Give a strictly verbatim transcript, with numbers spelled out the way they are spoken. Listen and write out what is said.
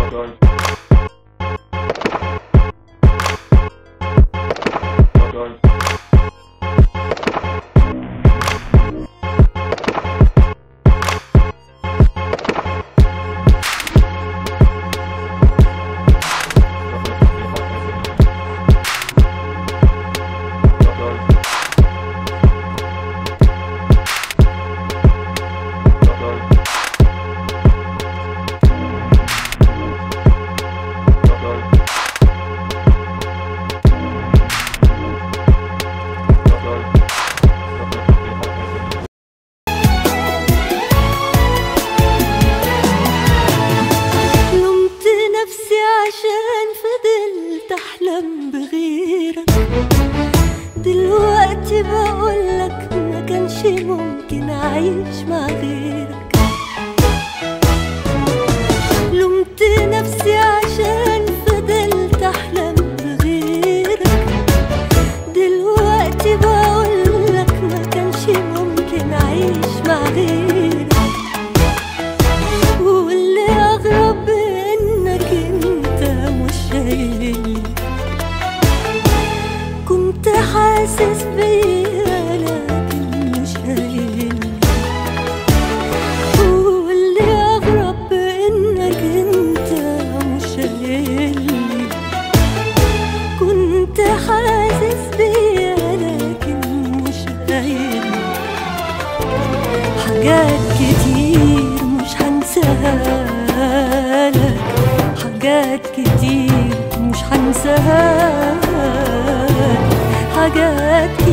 أحلم بغيرك. دلوقتي بقولك ما كانش ممكن أعيش مع غيرك. لومت نفسي عشان فضلت أحلم بغيرك. دلوقتي بقولك ما كانش ممكن أعيش مع غيرك. واللي أغرب إنك أنت مش شايلني. كنت حاسس بيا لكن مش شايلني. واللي أغرب إنك أنت مش شايلني. كنت حاسس بيا لكن مش شايلني. حاجات كتير مش هنساها لك. حاجات كتير مش هنساها لك. حاجات